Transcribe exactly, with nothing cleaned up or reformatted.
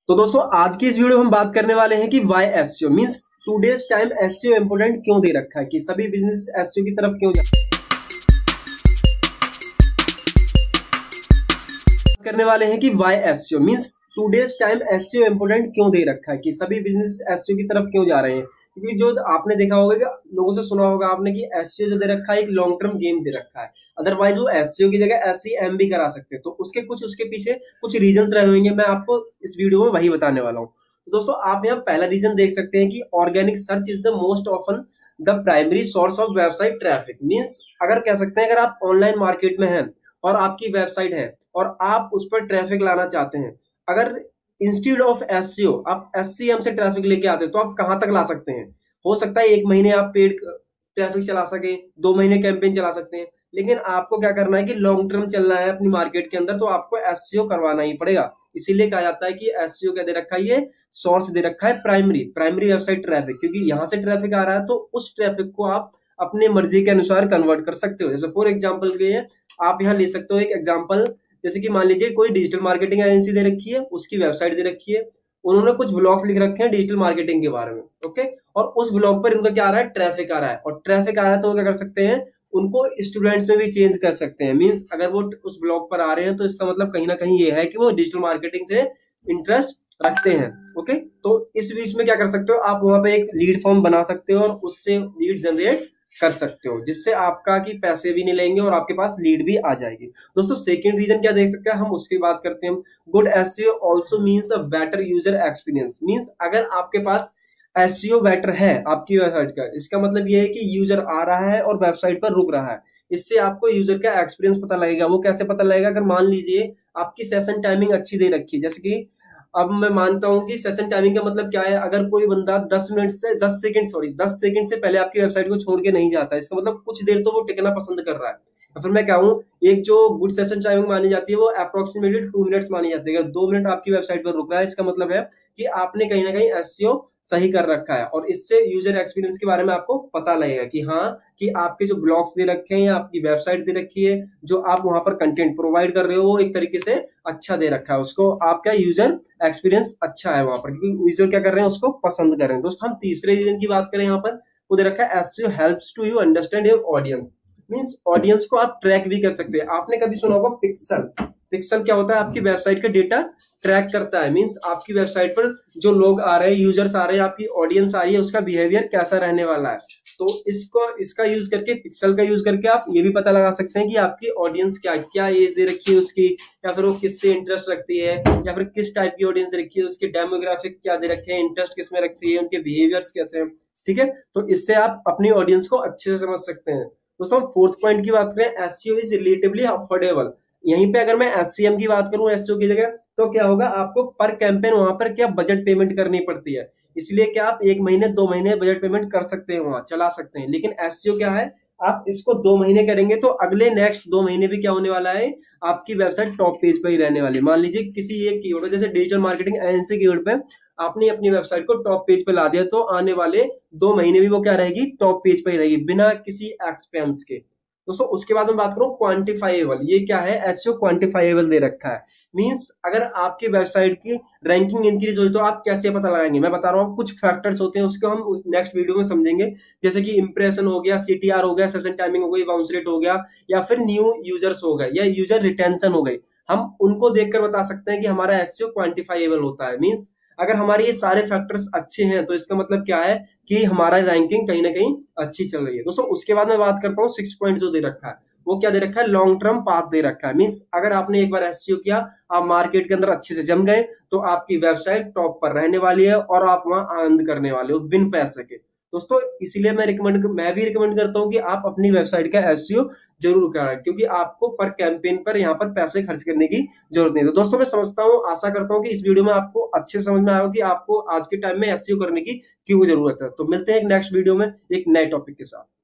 तो दोस्तों आज की इस वीडियो में हम बात करने वाले हैं कि why SEO means today's time SEO important क्यों दे रखा है, कि सभी बिजनेस एसईओ की तरफ क्यों जा करने वाले हैं कि why SEO means today's time SEO important क्यों दे रखा है, कि सभी बिजनेस एसईओ की तरफ क्यों जा रहे हैं। क्योंकि जो आपने देखा होगा कि लोगों से सुना होगा आपने कि एसईओ जो दे रखा है एक लॉन्ग टर्म गेम दे रखा है, अदरवाइज वो एसईओ की जगह एसईएम भी करा सकते हैं। तो उसके कुछ उसके पीछे कुछ रीजंस रहे होंगे, मैं आपको इस वीडियो में वही बताने वाला हूँ। तो दोस्तों आप यहाँ पहला रीजन देख सकते हैं कि organic search is the most often the primary source of website traffic. Means अगर कह सकते हैं अगर आप ऑनलाइन मार्केट में हैं और आपकी वेबसाइट है और आप उस पर ट्रैफिक लाना चाहते हैं, अगर इंस्टेड ऑफ एसईओ आप एसईएम से ट्रैफिक लेके आते हैं तो आप कहां तक ला सकते हैं। हो सकता है एक महीने आप पेड ट्रैफिक चला सके, दो महीने कैंपेन चला सकते हैं, लेकिन आपको क्या करना है कि लॉन्ग टर्म चलना है अपनी मार्केट के अंदर, तो आपको एसईओ करवाना ही पड़ेगा। इसीलिए कहा जाता है कि एसईओ क्या दे रखा है, ये सोर्स दे रखा है प्राइमरी प्राइमरी वेबसाइट ट्रैफिक, क्योंकि यहां से ट्रैफिक आ रहा है तो उस ट्रैफिक को आप अपने मर्जी के अनुसार कन्वर्ट कर सकते हो। जैसे फॉर एग्जाम्पल के लिए आप यहाँ ले सकते हो एक एग्जाम्पल, जैसे कि मान लीजिए कोई डिजिटल मार्केटिंग एजेंसी दे रखी है, उसकी वेबसाइट दे रखी है, उन्होंने कुछ ब्लॉग्स लिख रखे हैं डिजिटल मार्केटिंग के बारे में, ओके, और उस ब्लॉग पर इनका क्या आ रहा है, ट्रैफिक आ रहा है, और ट्रैफिक आ रहा है तो वो क्या कर सकते हैं, उनको स्टूडेंट्स में भी चेंज कर सकते हैं। मींस अगर वो उस ब्लॉग पर आ रहे हैं तो इसका मतलब कहीं ना कहीं ये है कि वो डिजिटल मार्केटिंग से इंटरेस्ट रखते हैं, ओके। तो इस बीच में क्या कर सकते हो, आप वहां पे एक लीड फॉर्म बना सकते हो और उससे लीड जनरेट कर सकते हो, जिससे आपका कि पैसे भी नहीं लेंगे और आपके पास लीड भी आ जाएगी। दोस्तों सेकंड रीजन क्या देख सकते हैं हम, उसकी बात करते हैं। Good SEO also means a better user experience. Means अगर आपके पास एसईओ बेटर है आपकी वेबसाइट का, इसका मतलब ये है कि यूजर आ रहा है और वेबसाइट पर रुक रहा है। इससे आपको यूजर का एक्सपीरियंस पता लगेगा। वो कैसे पता लगेगा, अगर मान लीजिए आपकी सेशन टाइमिंग अच्छी दे रखी है, जैसे कि अब मैं मानता हूं कि सेशन टाइमिंग का मतलब क्या है, अगर कोई बंदा दस मिनट से दस सेकंड सॉरी दस सेकंड से पहले आपकी वेबसाइट को छोड़ के नहीं जाता, इसका मतलब कुछ देर तो वो टिकना पसंद कर रहा है। या फिर मैं कहूँ एक जो गुड सेशन टाइमिंग मानी जाती है वो अप्रोक्सीमेटली टू मिनट्स मानी जाती है। अगर दो मिनट आपकी वेबसाइट पर रुक रहा है, इसका मतलब है कि आपने कहीं ना कहीं एसईओ सही कर रखा है, और इससे यूजर एक्सपीरियंस के बारे में आपको पता लगेगा कि हाँ कि आपके जो ब्लॉग्स दे रखे हैं या आपकी वेबसाइट दे रखी है, जो आप वहां पर कंटेंट प्रोवाइड कर रहे हो वो एक तरीके से अच्छा दे रखा है, उसको आपका यूजर एक्सपीरियंस अच्छा है वहां पर, क्योंकि यूजर क्या कर रहे हैं, उसको पसंद कर रहे हैं। दोस्तों हम तीसरे रीजन की बात करें, यहाँ पर वो दे रखा है SEO helps to you understand your audience. Means audience को आप ट्रैक भी कर सकते हैं। आपने कभी सुना होगा पिक्सल। पिक्सल क्या होता है, आपकी वेबसाइट का डेटा ट्रैक करता है। मींस आपकी वेबसाइट पर जो लोग आ रहे हैं, यूजर्स आ रहे हैं, आपकी ऑडियंस आ रही है, उसका बिहेवियर कैसा रहने वाला है। तो इसको इसका यूज करके, पिक्सल का यूज करके आप ये भी पता लगा सकते हैं कि आपकी ऑडियंस क्या क्या एज दे रखी है उसकी, या फिर वो किससे इंटरेस्ट रखती है, या फिर किस टाइप की ऑडियंस दे रखी है, उसके डेमोग्राफिक क्या दे रखे हैं, इंटरेस्ट किसमें रखती है, उनके बिहेवियर्स कैसे हैं, ठीक है। तो इससे आप अपनी ऑडियंस को अच्छे से समझ सकते हैं। दोस्तों फोर्थ पॉइंट की बात करें, एसईओ इज रिलेटिवली अफोर्डेबल। यहीं पे अगर मैं एससीएम की बात करूं एसईओ की जगह, तो क्या होगा, आपको पर कैंपेन वहां पर क्या बजट पेमेंट करनी पड़ती है, इसलिए क्या आप एक महीने दो महीने बजट पेमेंट कर सकते हैं, वहां चला सकते हैं। लेकिन एसईओ क्या है, आप इसको दो महीने करेंगे तो अगले नेक्स्ट दो महीने भी क्या होने वाला है, आपकी वेबसाइट टॉप पेज पर ही रहने वाली। मान लीजिए किसी एक कीवर्ड, जैसे डिजिटल मार्केटिंग एजेंसी कीवर्ड पे आपने अपनी वेबसाइट को टॉप पेज पे ला दिया, तो आने वाले दो महीने भी वो क्या रहेगी, टॉप पेज पे ही रहेगी, बिना किसी एक्सपेंस के। दोस्तों उसके बाद में बात करूं क्वांटिफाइबल। ये क्या है, एसईओ क्वांटिफाइबल दे रखा है। मींस अगर आपकी वेबसाइट की रैंकिंग इंक्रीज हुई तो आप कैसे पता लगाएंगे, मैं बता रहा हूं कुछ फैक्टर्स होते हैं, उसको हम नेक्स्ट वीडियो में समझेंगे। जैसे कि इंप्रेशन हो गया, सीटीआर हो गया, सेशन टाइमिंग हो गई, बाउंस रेट हो गया, या फिर न्यू यूजर्स हो गए, या यूजर रिटेंशन हो गई। हम उनको देखकर बता सकते हैं कि हमारा एसईओ क्वांटिफाइबल होता है। मींस अगर हमारे ये सारे फैक्टर्स अच्छे हैं तो इसका मतलब क्या है कि हमारा रैंकिंग कहीं ना कहीं अच्छी चल रही है। दोस्तों उसके बाद मैं बात करता हूँ सिक्स पॉइंट जो दे रखा है, वो क्या दे रखा है, लॉन्ग टर्म पाथ दे रखा है। मींस अगर आपने एक बार एसईओ किया, आप मार्केट के अंदर अच्छे से जम गए, तो आपकी वेबसाइट टॉप पर रहने वाली है और आप वहां आनंद करने वाले हो बिन पैसे के। दोस्तों इसीलिए मैं रिकमेंड मैं भी रिकमेंड करता हूं कि आप अपनी वेबसाइट का एसईओ जरूर करें, क्योंकि आपको पर कैंपेन पर यहाँ पर पैसे खर्च करने की जरूरत नहीं। तो दोस्तों मैं समझता हूँ, आशा करता हूँ कि इस वीडियो में आपको अच्छे समझ में आया कि आपको आज के टाइम में एसईओ करने की क्यों जरूरत है। तो मिलते हैं एक नेक्स्ट वीडियो में एक नए टॉपिक के साथ।